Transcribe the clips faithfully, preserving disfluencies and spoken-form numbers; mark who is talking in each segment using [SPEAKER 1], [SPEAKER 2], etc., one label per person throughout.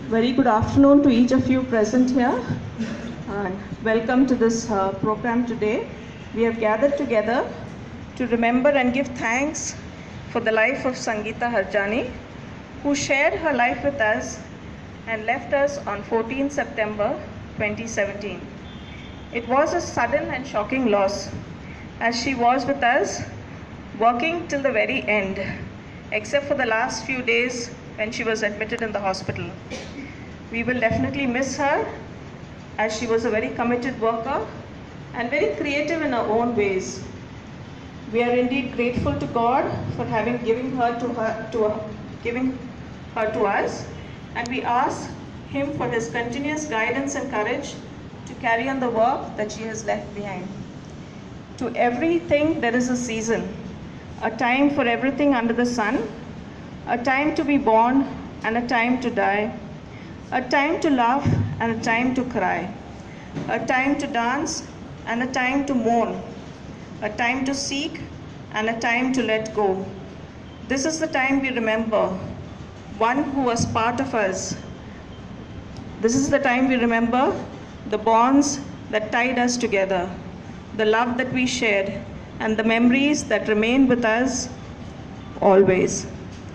[SPEAKER 1] Very good afternoon to each of you present here, and welcome to this uh, program today. We have gathered together to remember and give thanks for the life of Sangeeta Harjani, who shared her life with us and left us on fourteenth September twenty seventeen. It was a sudden and shocking loss, as she was with us working till the very end, except for the last few days when she was admitted in the hospital. We will definitely miss her, as she was a very committed worker and very creative in her own ways. We are indeed grateful to God for having given her to her to her, giving her to us, and we ask Him for His continuous guidance and courage to carry on the work that she has left behind. To everything there is a season, a time for everything under the sun, a time to be born and a time to die, a time to laugh and a time to cry, a time to dance and a time to mourn, a time to seek and a time to let go. This is the time we remember one who was part of us. This is the time we remember the bonds that tied us together, the love that we shared, and the memories that remain with us always.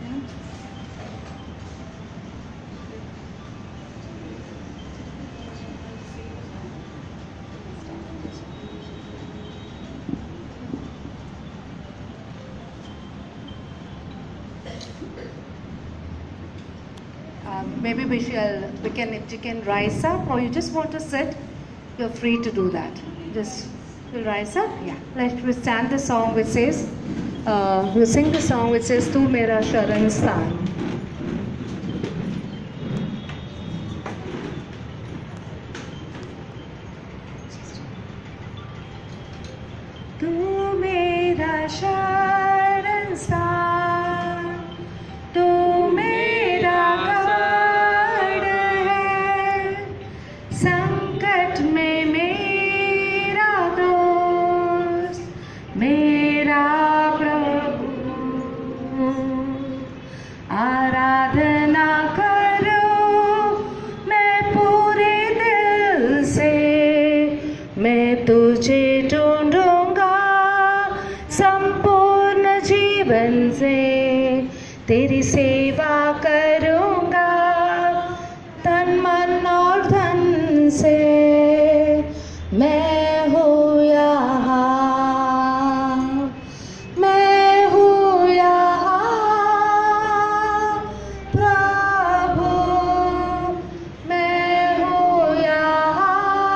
[SPEAKER 2] Um, maybe we shall, we can, if you can rise up, or you just want to sit, you're free to do that. Just we'll rise up. Yeah. Let's stand the song which says, uh, we'll sing the song which says, Tu Mera Sharan Sthan. Tu Mera Sharan Sthan, Tu Mera संकट में मेरा दोस्त मेरा प्रभु आराधना करो मैं पूरे दिल से मैं तुझे ढूंढूंगा संपूर्ण जीवन से तेरी सेवा करूंगा तन मन और धन से मैं हूँ यहाँ मैं हूँ यहाँ प्रभु मैं हूँ यहाँ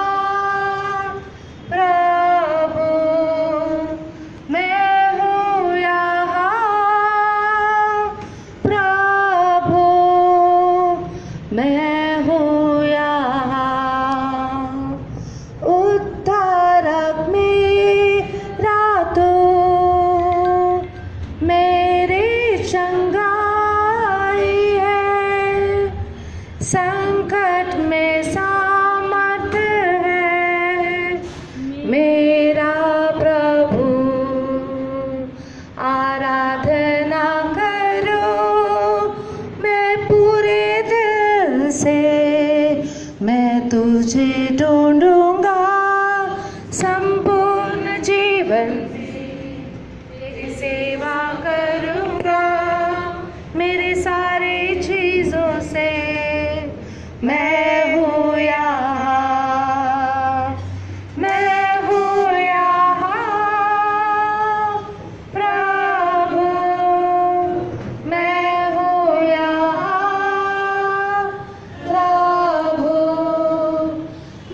[SPEAKER 2] प्रभु मैं हूँ यहाँ प्रभु मैं संकट में सामर्थ है मेरा प्रभु आराधना करो मैं पूरे दिल से मैं तुझे ढूंढूंगा संपूर्ण जीवन तेरी सेवा करूंगा मेरे सारे चीजों से मैं हूँ यहाँ मैं हूँ यहाँ प्रभु मैं हूँ यहाँ प्रभु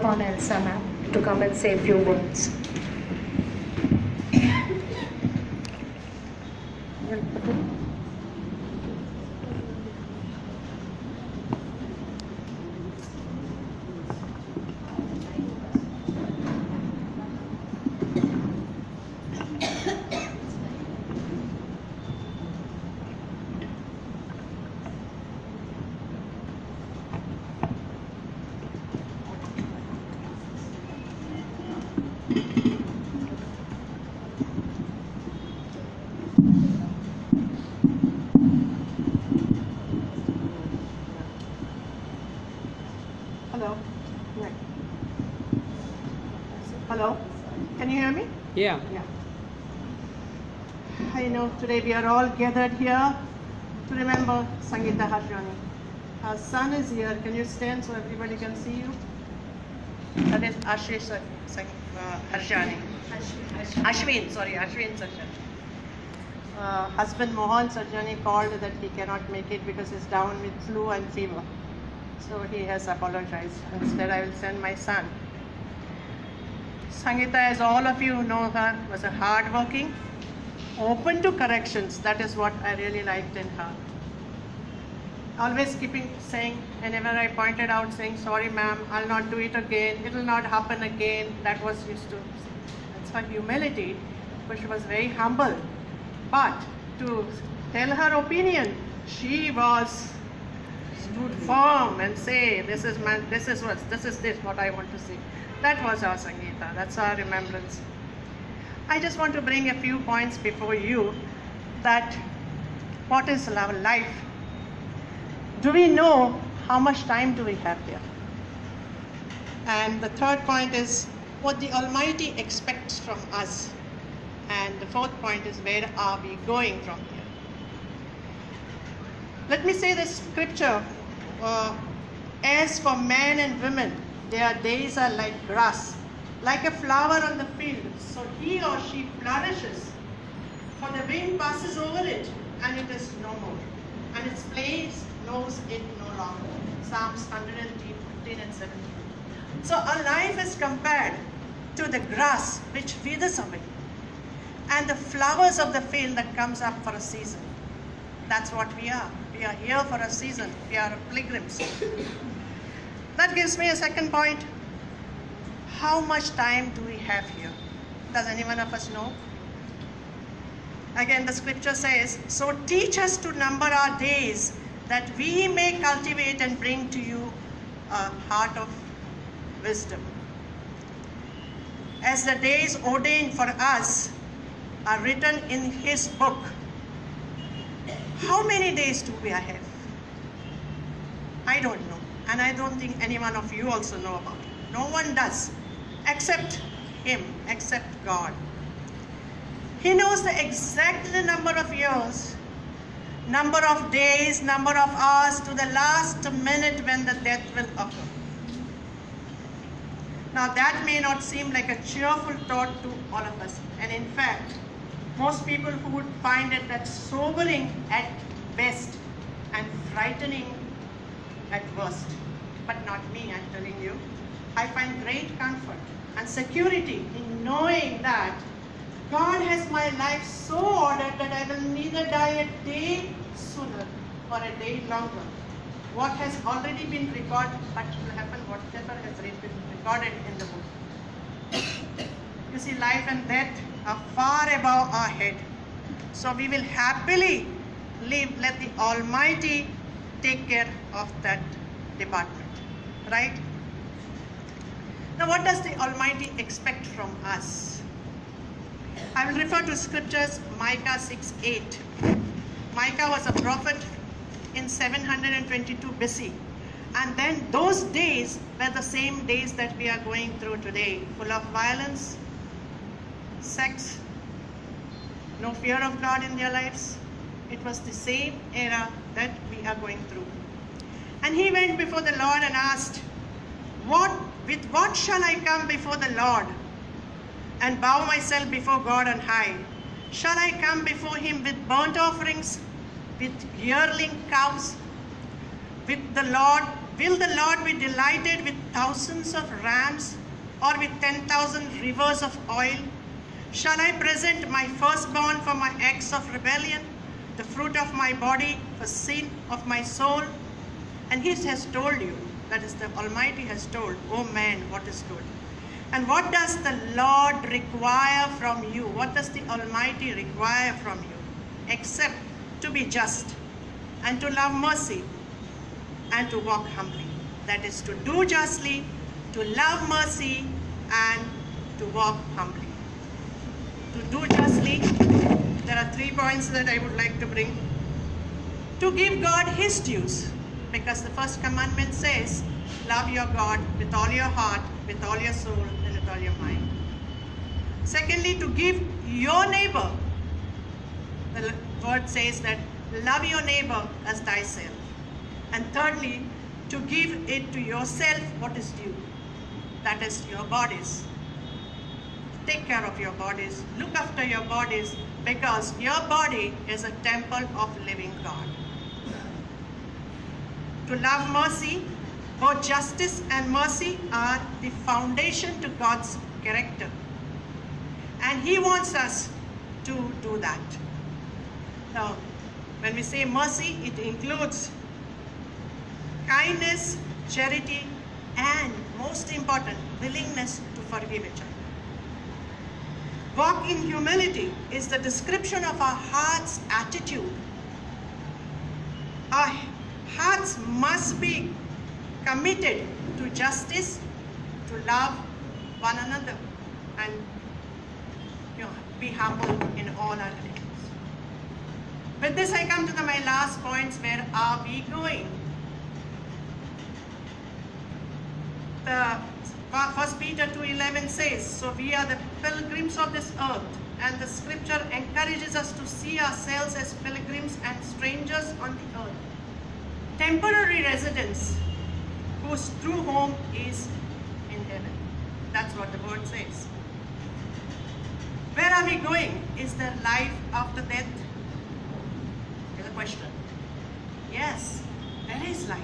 [SPEAKER 2] on Elsa ma'am to come and say a few words.
[SPEAKER 1] Hello. Right. Hello. Can you hear me?
[SPEAKER 3] Yeah.
[SPEAKER 1] Yeah. I know today we are all gathered here to remember Sangeeta Harjani. Her son is here. Can you stand so everybody can see you? That is Ashish uh, Harjani. Ashwin, sorry, Ashwin Sarjani. Uh, husband Mohan Sarjani called that he cannot make it because he's down with flu and fever. So he has apologized. Instead, I will send my son. Sangeeta, as all of you know her, was a hardworking, open to corrections. That is what I really liked in her. Always keeping saying, whenever I pointed out, saying, sorry ma'am, I'll not do it again, it will not happen again. That was used to, that's her humility, but she was very humble. But to tell her opinion, she was stood firm and say, this is my, this is what, this is this, what I want to say. That was our Sangeeta, that's our remembrance. I just want to bring a few points before you that what is our life? Do we know how much time do we have here? And the third point is what the Almighty expects from us. And the fourth point is where are we going from here? Let me say this scripture. Uh, as for men and women, their days are like grass, like a flower on the field. So he or she flourishes, for the wind passes over it, and it is no more, and its place knows it no longer. Psalms one fifteen and seventeen. So our life is compared to the grass which withers away, and the flowers of the field that comes up for a season. That's what we are. We are here for a season. We are pilgrims. That gives me a second point. How much time do we have here? Does anyone of us know? Again, the scripture says, so teach us to number our days, that we may cultivate and bring to you a heart of wisdom. As the days ordained for us are written in his book, how many days do we have? I don't know, and I don't think any one of you also know about it. No one does, except him, except God. He knows the exact number of years, number of days, number of hours to the last minute when the death will occur. Now that may not seem like a cheerful thought to all of us, and in fact, most people who would find it that sobering at best and frightening at worst, but not me, I'm telling you. I find great comfort and security in knowing that God has my life so ordered that I will neither die a day sooner or a day longer. What has already been recorded, but will happen whatever has been recorded in the book. You see, life and death are far above our head. So we will happily live, let the Almighty take care of that department, right? Now what does the Almighty expect from us? I will refer to scriptures, Micah six eight. Micah was a prophet in seven hundred twenty-two B C. And then those days were the same days that we are going through today, full of violence, sex, no fear of God in their lives. It was the same era that we are going through. And he went before the Lord and asked, what, with what shall I come before the Lord and bow myself before God on high? Shall I come before him with burnt offerings, with yearling cows, with the Lord,
[SPEAKER 3] will the Lord be delighted with thousands of rams or with ten thousand rivers of oil? Shall I present my firstborn for my acts of rebellion, the fruit of my body for sin of my soul? And he has told you, that is the Almighty has told, oh man, what is good? And what does the Lord require from you? What does the Almighty require from you? Except to be just and to love mercy and to walk humbly. That is to do justly, to love mercy, and to walk humbly. To do justly, there are three points that I would like to bring. To give God his dues, because the first commandment says, love your God with all your heart, with all your soul, and with all your mind. Secondly, to give your neighbor. The word says that love your neighbor as thyself. And thirdly, to give it to yourself what is due. That is your bodies. Take care of your bodies. Look after your bodies, because your body is a temple of living God. To love mercy, both justice and mercy are the foundation to God's character. And he wants us to do that. Now, when we say mercy, it includes kindness, charity, and most important, willingness to forgive each other. Walk in humility is the description of our heart's attitude. Our hearts must be committed to justice, to love one another, and you know, be humble in all our dealings. With this, I come to the, my last points. Where are we going? The First Peter two eleven says, so we are the pilgrims of this earth, and the scripture encourages us to see ourselves as pilgrims and strangers on the earth. Temporary residents whose true home is in heaven. That's what the word says. Where are we going? Is there life after death? Is a question. Yes, there is life.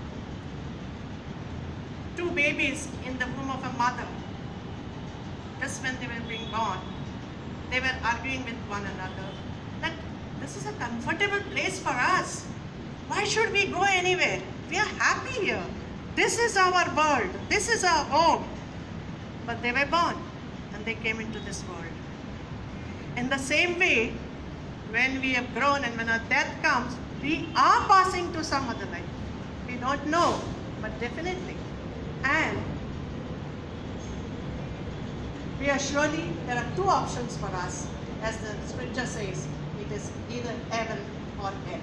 [SPEAKER 3] Two babies in the womb of a mother, just when they were being born, they were arguing with one another that this is a comfortable place for us. Why should we go anywhere? We are happy here. This is our world. This is our home. But they were born and they came into this world. In the same way, when we have grown and when our death comes, we are passing to some other life. We don't know, but definitely. And we are surely, there are two options for us. As the scripture says, it is either heaven or hell.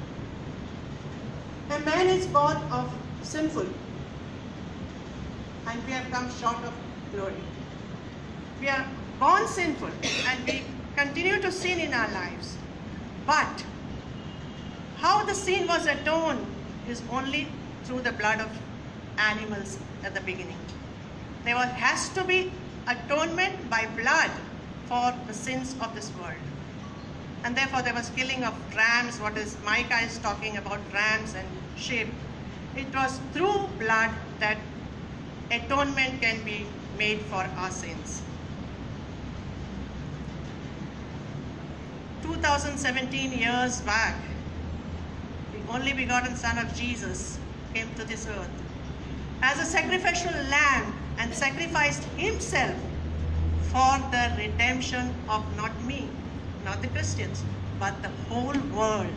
[SPEAKER 3] A man is born of sinful, and we have come short of glory. We are born sinful, and we continue to sin in our lives. But how the sin was atoned is only through the blood of animals at the beginning. There was, has to be atonement by blood for the sins of this world. And therefore there was killing of rams, what is Micah is talking about, rams and sheep. It was through blood that atonement can be made for our sins. two thousand seventeen years back, the only begotten Son of Jesus came to this earth as a sacrificial lamb and sacrificed himself for the redemption of not me, not the Christians, but the whole world.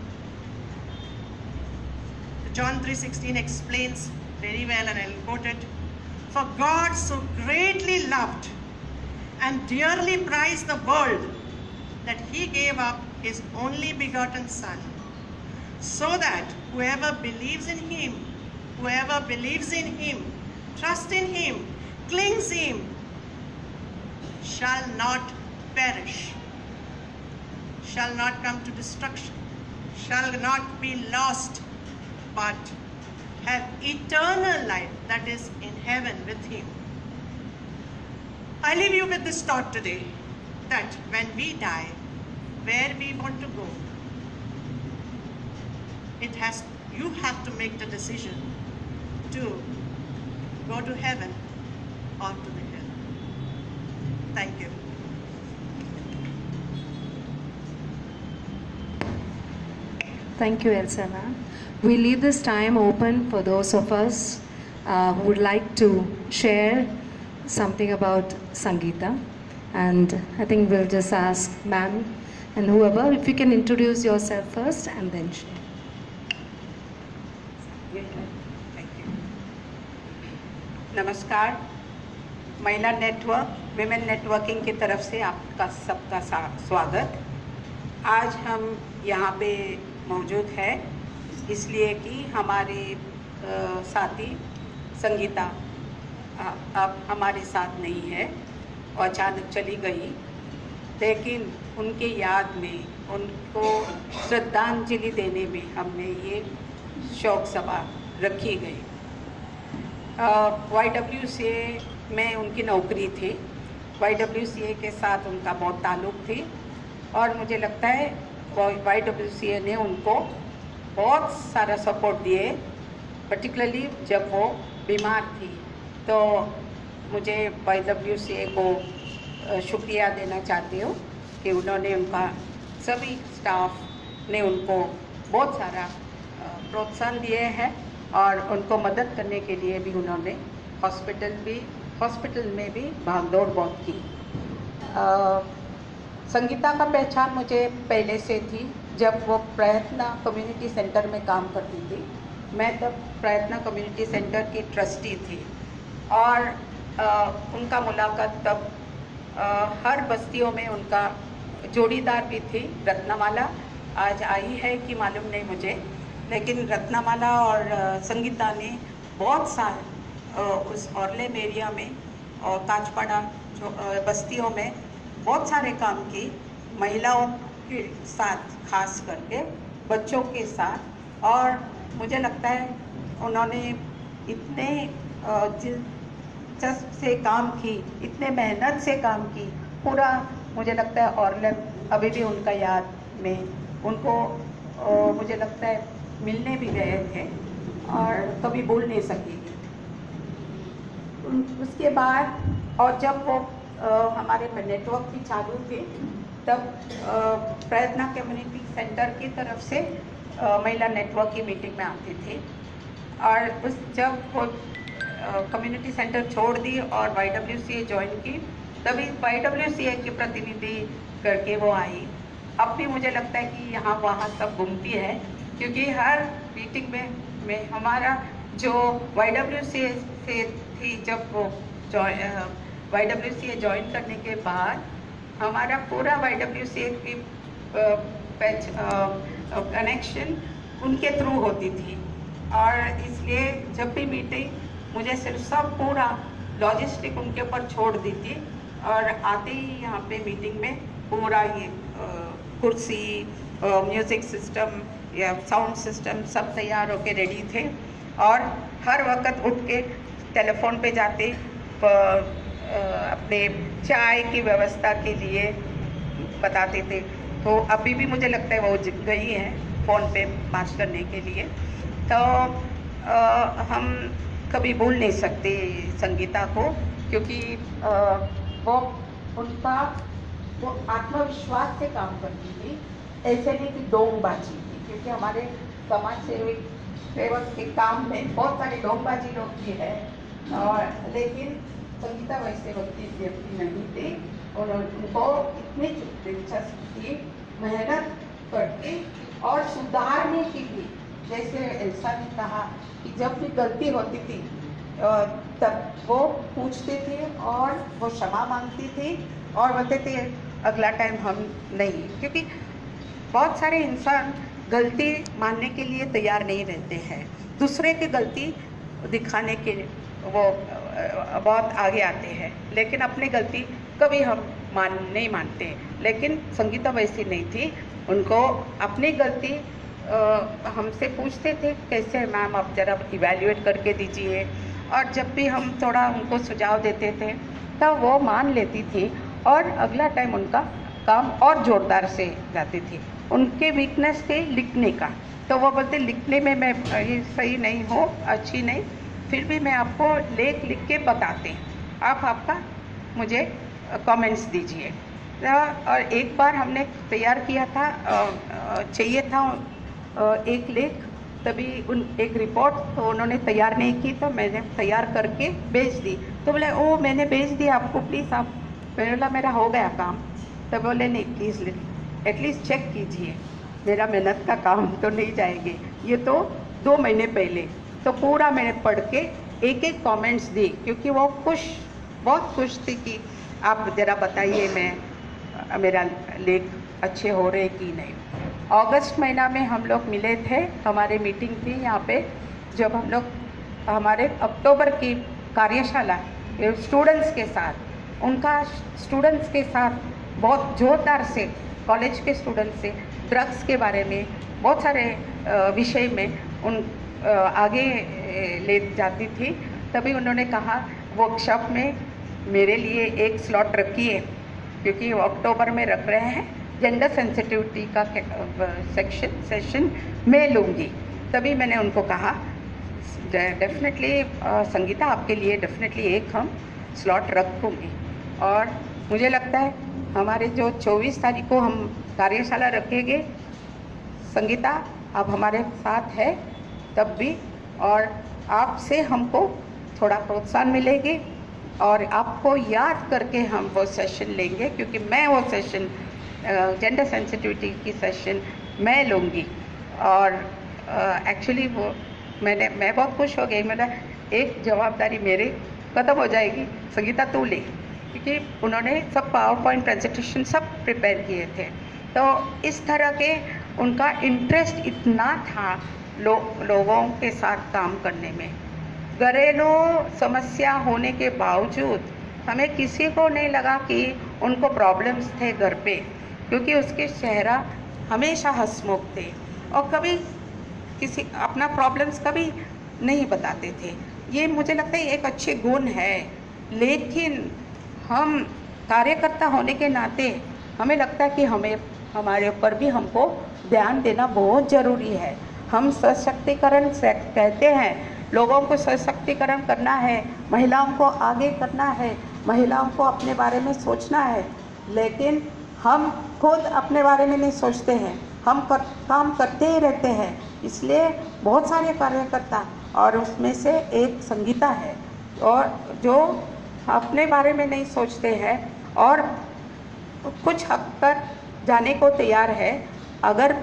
[SPEAKER 3] John three sixteen explains very well, and I'll quote it. For God so greatly loved and dearly prized the world that he gave up his only begotten Son, so that whoever believes in him, whoever believes in him, trusts in him, clings him, shall not perish, shall not come to destruction, shall not be lost, but have eternal life, that is in heaven with him. I leave you with this thought today, that when we die, where we want to go, it has, you have to make the decision to go to heaven or to the hell. Thank you.
[SPEAKER 2] Thank you, Elsa ma'am. We leave this time open for those of us uh, who would like to share something about Sangeeta. And I think we'll just ask ma'am and whoever, if you can introduce yourself first and then share.
[SPEAKER 4] Thank you. नमस्कार, महिला network, women networking की तरफ से आपका सबका स्वागत। आज हम यहाँ पे मौजूद है इसलिए कि हमारे साथी संगीता अब हमारे साथ नहीं है और अचानक चली गई, लेकिन उनके याद में, उनको श्रद्धांजलि देने में हमने ये शोक सभा रखी गई। वाई डब्ल्यू सी ए में उनकी नौकरी थी, वाई डब्ल्यू सी ए के साथ उनका बहुत ताल्लुक़ थी और मुझे लगता है वाई डब्ल्यू सी ए ने उनको बहुत सारा सपोर्ट दिए, पर्टिकुलरली जब वो बीमार थी। तो मुझे वाई डब्ल्यू सी ए को शुक्रिया देना चाहती हूँ कि उन्होंने, उनका सभी स्टाफ ने उनको बहुत सारा प्रोत्साहन दिए हैं और उनको मदद करने के लिए भी उन्होंने हॉस्पिटल भी हॉस्पिटल में भी भागदौड़ बहुत की। आ, संगीता का पहचान मुझे पहले से थी, जब वो प्रयत्न कम्युनिटी सेंटर में काम करती थी। मैं तब प्रयत्न कम्युनिटी सेंटर की ट्रस्टी थी और आ, उनका मुलाकात तब आ, हर बस्तियों में उनका जोड़ीदार भी थी, रत्नमाला। आज आई है कि मालूम नहीं मुझे, लेकिन रत्नमाला और संगीता ने बहुत साल उस औरलेम एरिया में और कांचपाड़ा जो बस्तियों में बहुत सारे काम की, महिलाओं के साथ खास करके, बच्चों के साथ। और मुझे लगता है उन्होंने इतने दिलचस्प से काम की, इतने मेहनत से काम की, पूरा मुझे लगता है औरलेम अभी भी उनका याद में, उनको मुझे लगता है मिलने भी गए थे और कभी भूल नहीं सकेगी। उसके बाद और जब वो आ, हमारे नेटवर्क भी चालू थे, तब प्रयत्न कम्युनिटी सेंटर की तरफ से आ, महिला नेटवर्क की मीटिंग में आती थी और उस जब वो कम्युनिटी सेंटर छोड़ दी और Y W C A join की, तभी वाई डब्ल्यू सी ए की प्रतिनिधि करके वो आई। अब भी मुझे लगता है कि यहाँ वहाँ सब घूमती है, क्योंकि हर मीटिंग में में हमारा जो वाई डब्ल्यू सी ए से थी, जब वो Y W C A join करने के बाद हमारा पूरा वाई डब्ल्यू सी ए की कनेक्शन उनके थ्रू होती थी और इसलिए जब भी मीटिंग मुझे सिर्फ सब पूरा लॉजिस्टिक उनके ऊपर छोड़ दी थी और आते ही यहाँ पे मीटिंग में पूरा ये कुर्सी, म्यूज़िक सिस्टम या साउंड सिस्टम सब तैयार होके रेडी थे और हर वक्त उठ के टेलीफोन पे जाते अपने चाय की व्यवस्था के लिए बताते थे। तो अभी भी मुझे लगता है वो गई हैं फ़ोन पे बात करने के लिए। तो आ, हम कभी भूल नहीं सकते संगीता को, क्योंकि आ, वो उनका वो आत्मविश्वास से काम करती थी, ऐसे नहीं कि डोंगबाजी थी, क्योंकि हमारे समाज सेवक सेवक के काम में बहुत सारे डोंगबाजी लोग भी है, और लेकिन संगीता वैसे व्यक्ति व्यक्ति नहीं थी और उनको इतनी दिलचस्पी थी, मेहनत करती और सुधारने की भी। जैसे एल्सा ने कहा कि जब भी गलती होती थी तब वो पूछते थे और वो क्षमा मांगती थी और बोलते थे अगला टाइम हम नहीं, क्योंकि बहुत सारे इंसान गलती मानने के लिए तैयार नहीं रहते हैं, दूसरे की गलती दिखाने के वो बहुत आगे आते हैं, लेकिन अपनी गलती कभी हम मान नहीं मानते। लेकिन संगीता वैसी नहीं थी, उनको अपनी गलती आ, हमसे पूछते थे कैसे मैम आप ज़रा इवैल्यूएट करके दीजिए, और जब भी हम थोड़ा उनको सुझाव देते थे तब वो मान लेती थी और अगला टाइम उनका काम और ज़ोरदार से जाती थी। उनके वीकनेस थे लिखने का, तो वो बोलते लिखने में मैं ये सही नहीं हूँ, अच्छी नहीं, फिर भी मैं आपको लेख लिख के बताते, आप आपका मुझे कमेंट्स दीजिए। और एक बार हमने तैयार किया था, चाहिए था एक लेख, तभी उन एक रिपोर्ट तो उन्होंने तैयार नहीं की, तो मैंने तैयार करके भेज दी। तो बोले ओ मैंने भेज दिया आपको, प्लीज़ आप, मैंने बोला मेरा हो गया काम। तो बोले नहीं प्लीज़ एटलीस्ट चेक कीजिए, मेरा मेहनत का काम तो नहीं जाएंगे। ये तो दो महीने पहले, तो पूरा मैंने पढ़ के एक एक कमेंट्स दी, क्योंकि वो खुश, बहुत खुश थी कि आप ज़रा बताइए मैं मेरा लेख अच्छे हो रहे कि नहीं। अगस्त महीना में हम लोग मिले थे, हमारे मीटिंग थी यहाँ पे, जब हम लोग हमारे अक्टूबर की कार्यशाला स्टूडेंट्स के साथ, उनका स्टूडेंट्स के साथ बहुत जोरदार से, कॉलेज के स्टूडेंट्स से ड्रग्स के बारे में बहुत सारे विषय में उन आगे ले जाती थी। तभी उन्होंने कहा वर्कशॉप में मेरे लिए एक स्लॉट रखिए, क्योंकि वो अक्टूबर में रख रहे हैं, जेंडर सेंसिटिविटी का सेक्शन सेशन मैं लूँगी। तभी मैंने उनको कहा डेफिनेटली संगीता आपके लिए डेफिनेटली एक हम स्लॉट रखूँगी। और मुझे लगता है हमारे जो चौबीस तारीख को हम कार्यशाला रखेंगे, संगीता आप हमारे साथ है तब भी, और आपसे हमको थोड़ा प्रोत्साहन मिलेगी और आपको याद करके हम वो सेशन लेंगे, क्योंकि मैं वो सेशन जेंडर सेंसिटिविटी की सेशन मैं लूँगी। और एक्चुअली uh, वो मैंने मैं बहुत खुश हो गई, मेरा एक जवाबदारी मेरे ख़त्म हो जाएगी, संगीता तू ले, क्योंकि उन्होंने सब पावर पॉइंट प्रेजेंटेशन सब प्रिपेयर किए थे। तो इस तरह के उनका इंटरेस्ट इतना था लो, लोगों के साथ काम करने में। घरेलू समस्या होने के बावजूद हमें किसी को नहीं लगा कि उनको प्रॉब्लम्स थे घर पे, क्योंकि उसके चेहरा हमेशा हंसमुख थे और कभी किसी अपना प्रॉब्लम्स कभी नहीं बताते थे। ये मुझे लगता है एक अच्छे गुण है, लेकिन हम कार्यकर्ता होने के नाते हमें लगता है कि हमें हमारे ऊपर भी हमको ध्यान देना बहुत ज़रूरी है। हम सशक्तिकरण से कहते हैं, लोगों को सशक्तिकरण करना है, महिलाओं को आगे करना है, महिलाओं को अपने बारे में सोचना है, लेकिन हम खुद अपने बारे में नहीं सोचते हैं, हम कर, काम करते ही रहते हैं। इसलिए बहुत सारे कार्यकर्ता, और उसमें से एक संगीता है, और जो अपने बारे में नहीं सोचते हैं और कुछ हद तक जाने को तैयार है। अगर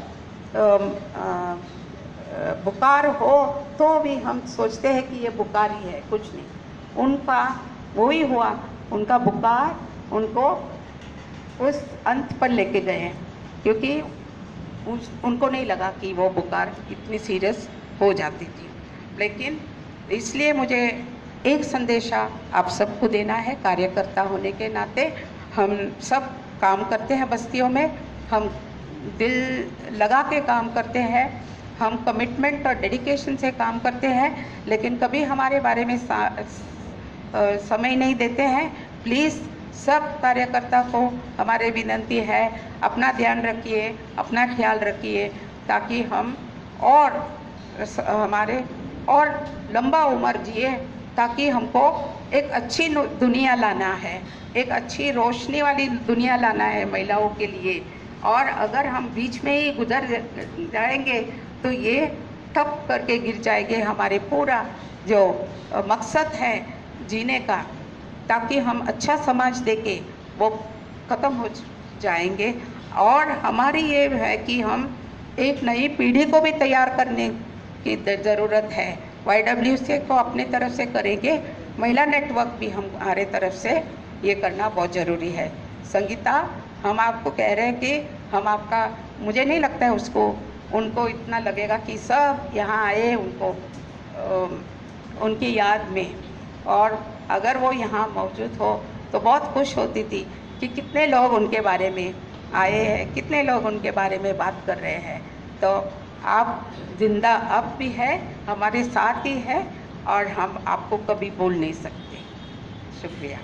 [SPEAKER 4] बुखार हो तो भी हम सोचते हैं कि ये बुखार ही है, कुछ नहीं। उनका वही हुआ, उनका बुखार उनको उस अंत पर लेके गए हैं, क्योंकि उस उनको नहीं लगा कि वो बुखार इतनी सीरियस हो जाती थी। लेकिन इसलिए मुझे एक संदेशा आप सबको देना है, कार्यकर्ता होने के नाते हम सब काम करते हैं बस्तियों में, हम दिल लगा के काम करते हैं, हम कमिटमेंट और डेडिकेशन से काम करते हैं, लेकिन कभी हमारे बारे में समय नहीं देते हैं। प्लीज़ सब कार्यकर्ता को हमारे विनती है, अपना ध्यान रखिए, अपना ख्याल रखिए, ताकि हम और हमारे और लंबा उम्र जिए, ताकि हमको एक अच्छी दुनिया लाना है, एक अच्छी रोशनी वाली दुनिया लाना है महिलाओं के लिए। और अगर हम बीच में ही गुजर जाएंगे तो ये ठप करके गिर जाएंगे हमारे पूरा जो मकसद है जीने का, ताकि हम अच्छा समाज देके वो ख़त्म हो जाएंगे। और हमारी ये है कि हम एक नई पीढ़ी को भी तैयार करने की ज़रूरत है। वाई डब्ल्यू सी ए को अपने तरफ से करेंगे, महिला नेटवर्क भी हम हमारे तरफ से ये करना बहुत ज़रूरी है। संगीता, हम आपको कह रहे हैं कि हम आपका, मुझे नहीं लगता है उसको उनको इतना लगेगा कि सब यहाँ आए उनको आ, उनकी याद में, और अगर वो यहाँ मौजूद हो तो बहुत खुश होती थी कि कितने लोग उनके बारे में आए हैं, कितने लोग उनके बारे में बात कर रहे हैं। तो आप जिंदा अब भी है, हमारे साथ ही है, और हम आपको कभी भूल नहीं सकते। शुक्रिया।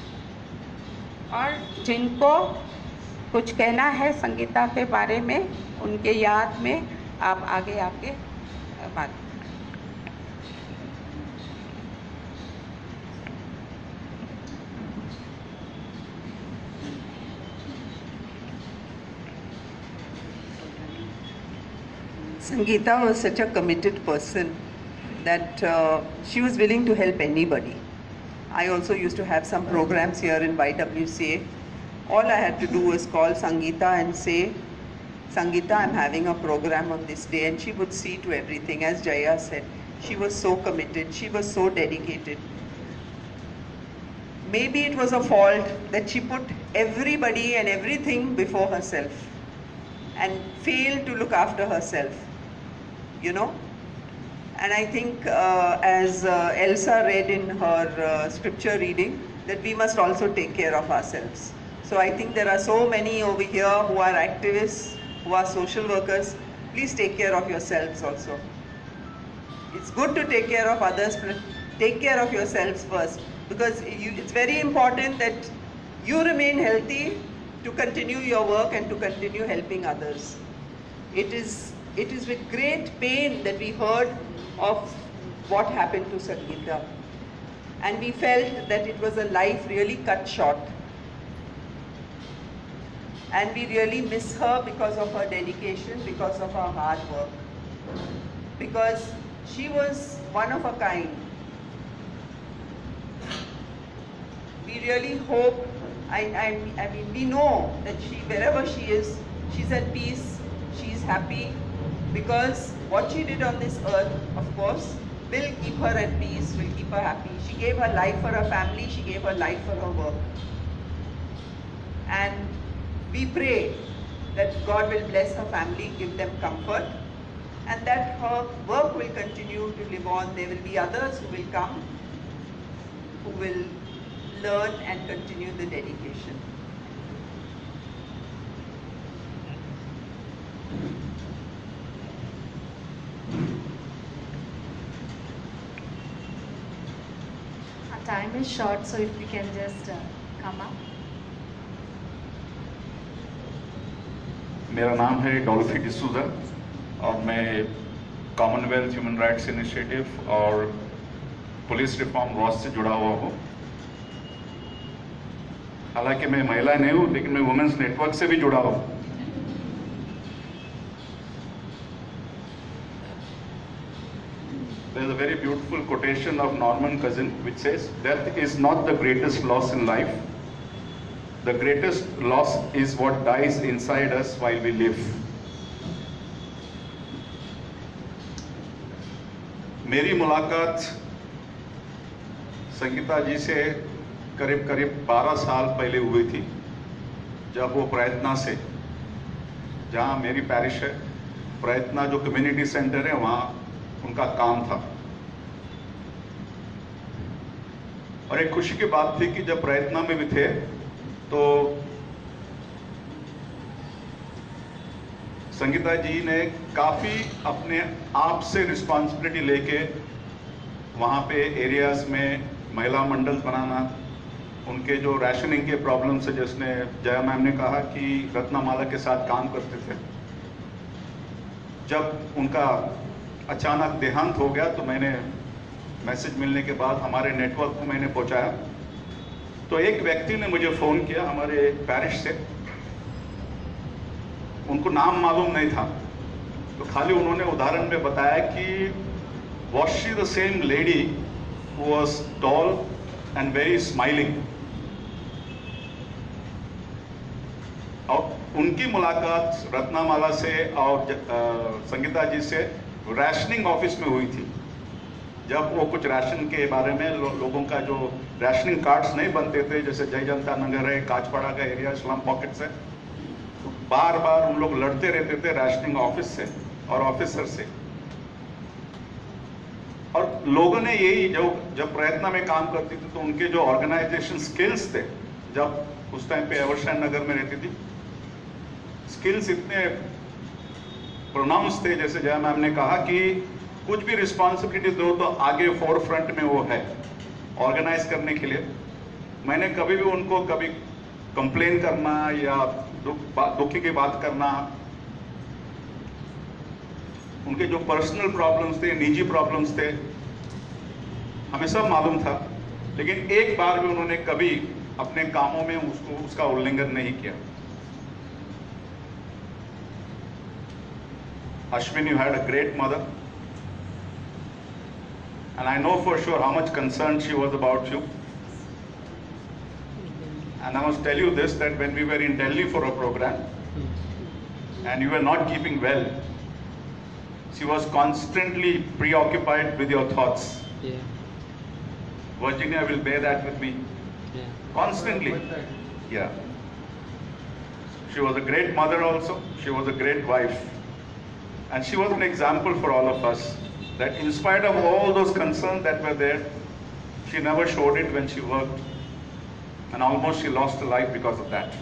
[SPEAKER 4] और जिनको कुछ कहना है संगीता के बारे में, उनके याद में, आप आगे आके बात।
[SPEAKER 5] Sangeeta was such a committed person that uh, she was willing to help anybody. I also used to have some programs here in Y W C A. All I had to do was call Sangeeta and say, Sangeeta, I'm having a program on this day, and she would see to everything. As Jaya said, she was so committed, she was so dedicated. Maybe it was a fault that she put everybody and everything before herself and failed to look after herself, you know. And I think uh, as uh, Elsa read in her uh, scripture reading, that we must also take care of ourselves. So I think there are so many over here who are activists, who are social workers. Please take care of yourselves also. It's good to take care of others, but take care of yourselves first, because you, it's very important that you remain healthy to continue your work and to continue helping others. It is, it is with great pain that we heard of what happened to Sangeeta, and we felt that it was a life really cut short. And we really miss her because of her dedication, because of her hard work. Because she was one of a kind. We really hope, I, I, I mean, we know that she, wherever she is, she's at peace, she's happy, because what she did on this earth, of course, will keep her at peace, will keep her happy. She gave her life for her family, she gave her life for her work. And we pray that God will bless her family, give them comfort, and that her work will continue to live on. There will be others who will come, who will learn and continue the dedication.
[SPEAKER 2] Our time is short, so if we can just uh, come up.
[SPEAKER 6] मेरा नाम है डॉल्फी डिसूजा और मैं Commonwealth Human Rights Initiative और Police Reform Watch से जुड़ा हुआ हूँ। हालांकि मैं महिला नहीं हूँ, लेकिन मैं वुमेन्स नेटवर्क से भी जुड़ा हूँ। There is a very beautiful quotation of Norman Cousin which says, "Death is not the greatest loss in life. The greatest loss is what dies inside us while we live." मेरी मुलाकात संगीता जी से करीब करीब बारह साल पहले हुई थी, जब वो प्रयत्ना से, जहाँ मेरी पैरिश है, प्रयत्ना जो कम्युनिटी सेंटर है, वहाँ उनका काम था। और एक खुशी की बात थी कि जब प्रयत्ना में भी थे तो संगीता जी ने काफ़ी अपने आप से रिस्पॉन्सिबिलिटी लेके वहाँ पे एरियाज में महिला मंडल बनाना, उनके जो राशनिंग के प्रॉब्लम से, जिसने जया मैम ने कहा कि रत्नमाला के साथ काम करते थे, जब उनका अचानक देहांत हो गया तो मैंने मैसेज मिलने के बाद हमारे नेटवर्क को मैंने पहुंचाया। तो एक व्यक्ति ने मुझे फ़ोन किया हमारे पैरिश से, उनको नाम मालूम नहीं था, तो खाली उन्होंने उदाहरण में बताया कि was she the same lady who was tall and very smiling। और उनकी मुलाकात रत्नमाला से और संगीता जी से राशनिंग ऑफिस में हुई थी, जब वो कुछ राशन के बारे में लो, लोगों का जो राशनिंग कार्ड्स नहीं बनते थे, जैसे जय जनता नगर है, काचपाड़ा का एरिया, स्लम पॉकेट्स है, तो बार बार उन लोग लड़ते रहते थे राशनिंग ऑफिस से और ऑफिसर से। और लोगों ने यही, जो जब प्रयत्न में काम करती थी तो उनके जो ऑर्गेनाइजेशन स्किल्स थे, जब उस टाइम पे एवरशाइन नगर में रहती थी, स्किल्स इतने प्रोनाउंस थे, जैसे जया मैम ने कहा कि कुछ भी रिस्पॉन्सिबिलिटी दो तो आगे फोर फ्रंट में वो है ऑर्गेनाइज करने के लिए। मैंने कभी भी उनको कभी कंप्लेन करना या दुख दुखी की बात करना, उनके जो पर्सनल प्रॉब्लम्स थे, निजी प्रॉब्लम्स थे, हमें सब मालूम था, लेकिन एक बार भी उन्होंने कभी अपने कामों में उसको उसका उल्लंघन नहीं किया। Ashwin, you had a great mother. And I know for sure how much concerned she was about you. And I must tell you this, that when we were in Delhi for a program, and you were not keeping well, she was constantly preoccupied with your thoughts.
[SPEAKER 7] Yeah.
[SPEAKER 6] Virginia will bear that with me.
[SPEAKER 7] Yeah.
[SPEAKER 6] Constantly. Yeah. She was a great mother also. She was a great wife. And she was an example for all of us, that in spite of all those concerns that were there, she never showed it when she worked. And almost she lost her life because of that.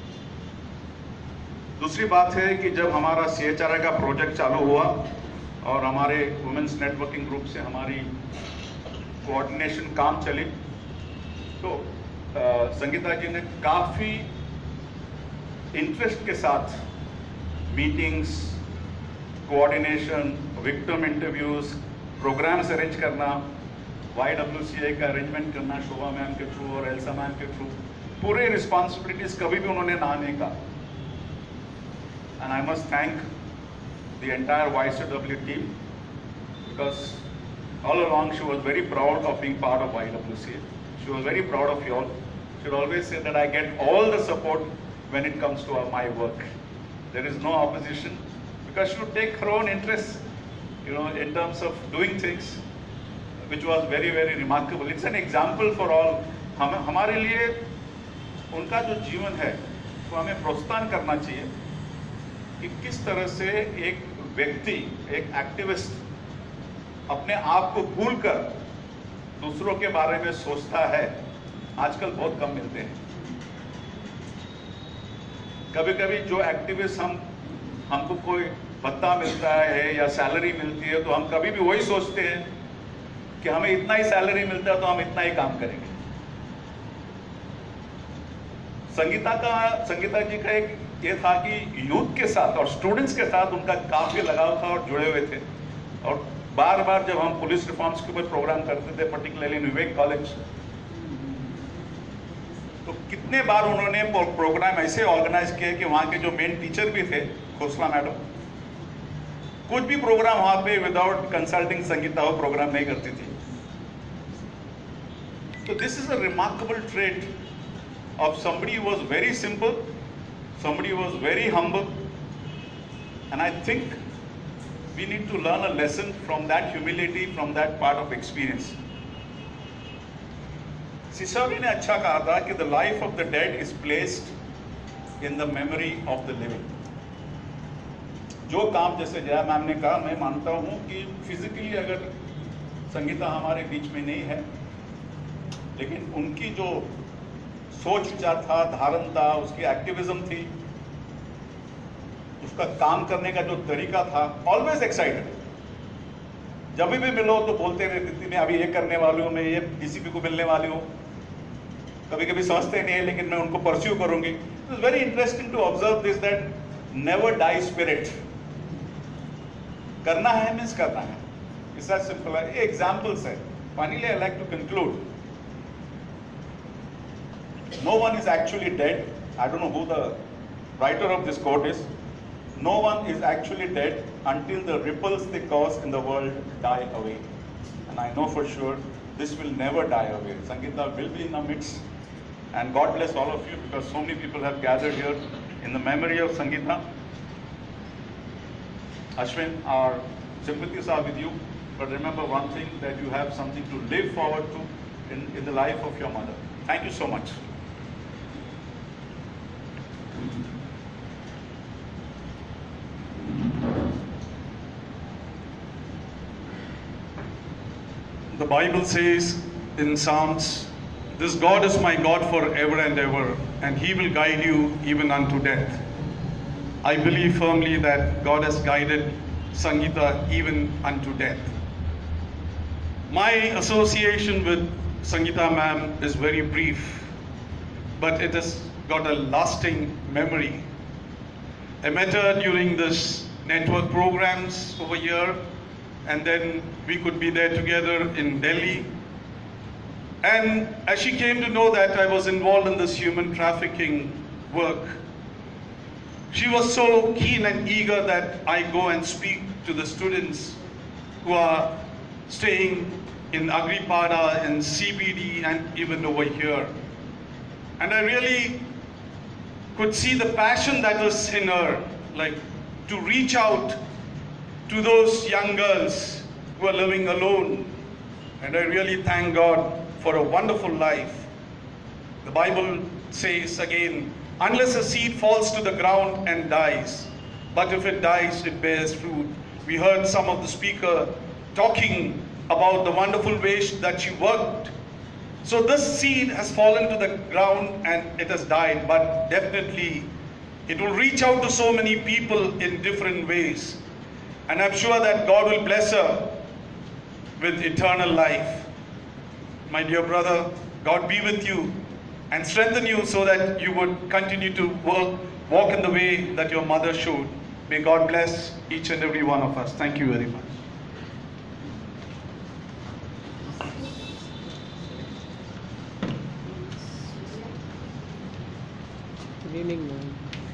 [SPEAKER 6] दूसरी बात है कि जब हमारा C H R आई का project चालू हुआ और हमारे वुमेन्स नेटवर्किंग ग्रुप से हमारी कोऑर्डिनेशन काम चली, तो संगीता जी ने काफ़ी इंटरेस्ट के साथ meetings, coordination, victim interviews, programmes arrange करना, वाई डब्ल्यू सी ए का अरेंजमेंट करना शोभा मैम के थ्रू और एल्सा मैम के थ्रू, पूरे रिस्पॉन्सिबिलिटीज कभी भी उन्होंने ना नहीं कहा. And I must thank the entire Y W C A team, because all along she was very proud of being part of Y W C A. She was very proud of you all. She would always say that I get all the support when it comes to my work. There is no opposition, because she would take her own interests, you know, in terms of doing things, which was very, very remarkable. It's an example for all. हम हमारे लिए उनका जो जीवन है वो हमें प्रोत्साहन करना चाहिए कि किस तरह से एक व्यक्ति, एक एक्टिविस्ट अपने आप को भूलकर दूसरों के बारे में सोचता है. आजकल बहुत कम मिलते हैं. कभी कभी जो एक्टिविस्ट हम हमको कोई भत्ता मिलता है या सैलरी मिलती है तो हम कभी भी वही सोचते हैं कि हमें इतना ही सैलरी मिलता है तो हम इतना ही काम करेंगे. संगीता का संगीता जी का एक ये था कि यूथ के साथ और स्टूडेंट्स के साथ उनका काफी लगाव था और जुड़े हुए थे. और बार बार जब हम पुलिस रिफॉर्म्स के ऊपर प्रोग्राम करते थे, पर्टिकुलरली इन विवेक कॉलेज, तो कितने बार उन्होंने प्रोग्राम ऐसे ऑर्गेनाइज किए कि वहाँ के जो मेन टीचर भी थे, खोसला मैडम, कुछ भी प्रोग्राम वहाँ पे विदाउट कंसल्टिंग संगीता वो प्रोग्राम नहीं करती थी. तो this is a remarkable trait of somebody who was very simple, somebody who was very humble, and I think we need to learn a lesson from that humility, from that part of experience. Sisodi ने अच्छा कहा था कि the life of the dead is placed in the memory of the living. जो काम जैसे Jaya ma'am ने कहा, मैं मानता हूँ कि फिजिकली अगर संगीता हमारे बीच में नहीं है, लेकिन उनकी जो सोच विचार था, धारण था, उसकी एक्टिविज्म थी, उसका काम करने का जो तरीका था, ऑलवेज एक्साइटेड. जब भी मिलो तो बोलते रहती थी, मैं अभी ये करने वाली हूँ, मैं ये डीसीपी को मिलने वाली हूँ. कभी कभी समझते नहीं है लेकिन मैं उनको परस्यू करूंगी. It is very interesting to observe this, that never die spirit. करना है मीन्स करना है. इट्स एज सिंपल है. ये एग्जाम्पल्स है. Finally I like to conclude. No one is actually dead. I don't know who the writer of this quote is. No one is actually dead until the ripples they cause in the world die away. And I know for sure this will never die away. Sangeeta will be in our midst. And God bless all of you, because so many people have gathered here in the memory of Sangeeta. Ashwin, our sympathies are with you. But remember one thing, that you have something to live forward to in, in the life of your mother. Thank you so much. The Bible says in Psalms, "This God is my God forever and ever, and He will guide you even unto death." I believe firmly that God has guided Sangeeta even unto death. My association with Sangeeta ma'am is very brief, but it has got a lasting memory. I met her during this network programs over here, and then we could be there together in Delhi. And as she came to know that I was involved in this human trafficking work, She was so keen and eager that I go and speak to the students who are staying in Agripada and C B D and even over here. And I really could see the passion that was in her, like to reach out to those young girls who are living alone. And I really thank God for a wonderful life. The Bible says again, unless a seed falls to the ground and dies, but if it dies, it bears fruit. We heard some of the speaker talking about the wonderful ways that she worked. So this seed has fallen to the ground and it has died, but definitely it will reach out to so many people in different ways. And I'm sure that God will bless her with eternal life. My dear brother, God be with you and strengthen you so that you would continue to work, walk in the way that your mother showed. May God bless each and every one of us. Thank you very much.
[SPEAKER 7] Good evening, ma'am.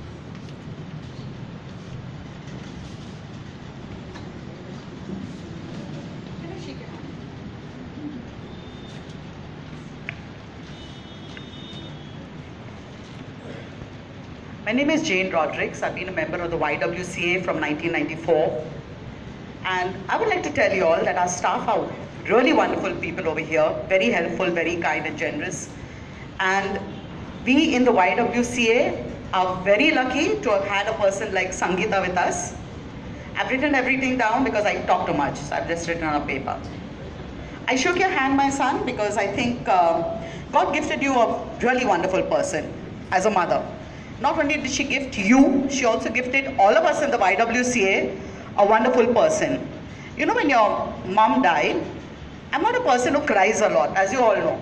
[SPEAKER 8] My name is Jane Rodrigues. I've been a member of the Y W C A from nineteen ninety-four. And I would like to tell you all that our staff are really wonderful people over here, very helpful, very kind and generous. And we in the Y W C A are very lucky to have had a person like Sangeeta with us. I've written everything down because I talk too much, so I've just written on a paper. I shook your hand, my son, because I think uh, God gifted you a really wonderful person as a mother. Not only did she gift you, she also gifted all of us in the Y W C A a wonderful person. You know, when your mom died, I'm not a person who cries a lot, as you all know.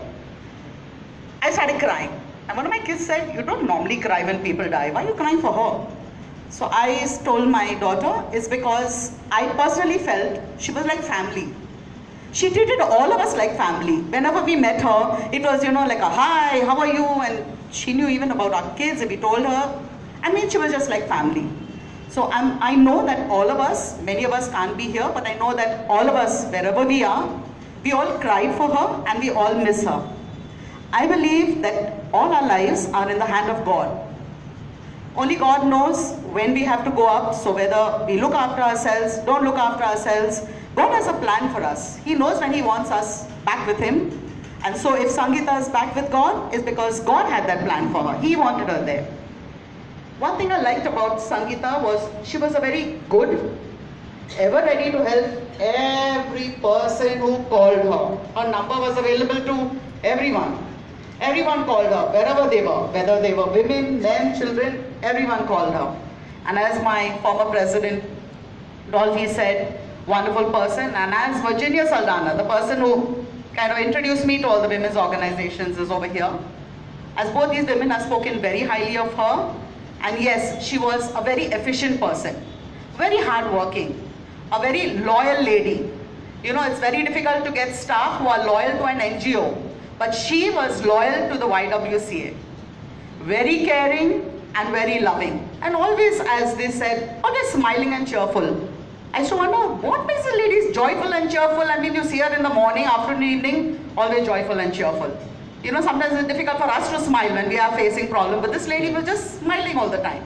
[SPEAKER 8] I started crying. And one of my kids said, you don't normally cry when people die. Why are you crying for her? So I told my daughter, it's because I personally felt she was like family. She treated all of us like family. Whenever we met her, it was, you know, like a hi, how are you? And she knew even about our kids if we told her. I mean, she was just like family. So I'm, I know that all of us, many of us can't be here, but I know that all of us, wherever we are, we all cried for her and we all miss her. I believe that all our lives are in the hand of God. Only God knows when we have to go up, so whether we look after ourselves, don't look after ourselves, God has a plan for us. He knows when He wants us back with Him. And so if Sangeeta is back with God, it's because God had that plan for her. He wanted her there. One thing I liked about Sangeeta was she was a very good, ever ready to help every person who called her. Her number was available to everyone. Everyone called her, wherever they were, whether they were women, men, children, everyone called her. And as my former president, Dolphy, said, wonderful person. And as Virginia Saldana, the person who kind of introduced me to all the women's organizations, is over here. As both these women have spoken very highly of her. And yes, she was a very efficient person, very hardworking, a very loyal lady. You know, it's very difficult to get staff who are loyal to an N G O. But she was loyal to the Y W C A. Very caring and very loving. And always, as they said, always smiling and cheerful. I used to wonder, what makes the ladies joyful and cheerful? I mean, you see her in the morning, afternoon, evening, always joyful and cheerful. You know, sometimes it's difficult for us to smile when we are facing problems, but this lady was just smiling all the time.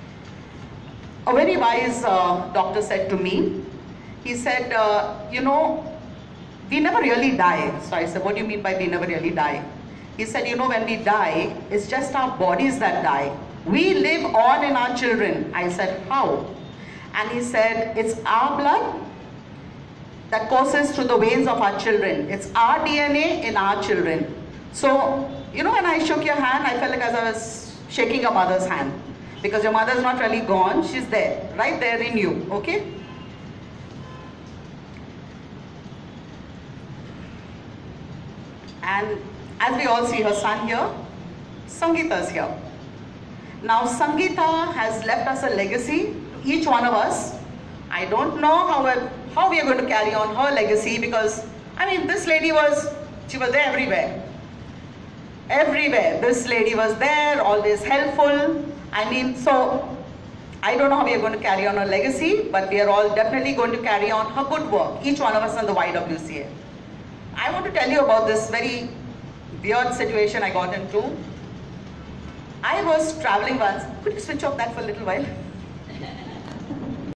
[SPEAKER 8] A very wise uh, doctor said to me, he said, uh, you know, we never really die. So I said, what do you mean by we never really die? He said, you know, when we die, it's just our bodies that die. We live on in our children. I said, how? And he said, it's our blood that courses through the veins of our children. It's our D N A in our children. So, you know, when I shook your hand, I felt like as I was shaking your mother's hand. Because your mother's not really gone, she's there, right there in you, okay? And as we all see her son here, Sangeeta's here. Now Sangeeta has left us a legacy, each one of us. I don't know how, how we are going to carry on her legacy because, I mean, this lady was, she was there everywhere. Everywhere. This lady was there, always helpful. I mean, so I don't know how we are going to carry on her legacy, but we are all definitely going to carry on her good work, each one of us in the Y W C A. I want to tell you about this very weird situation I got into. I was traveling once. Could you switch off that for a little while?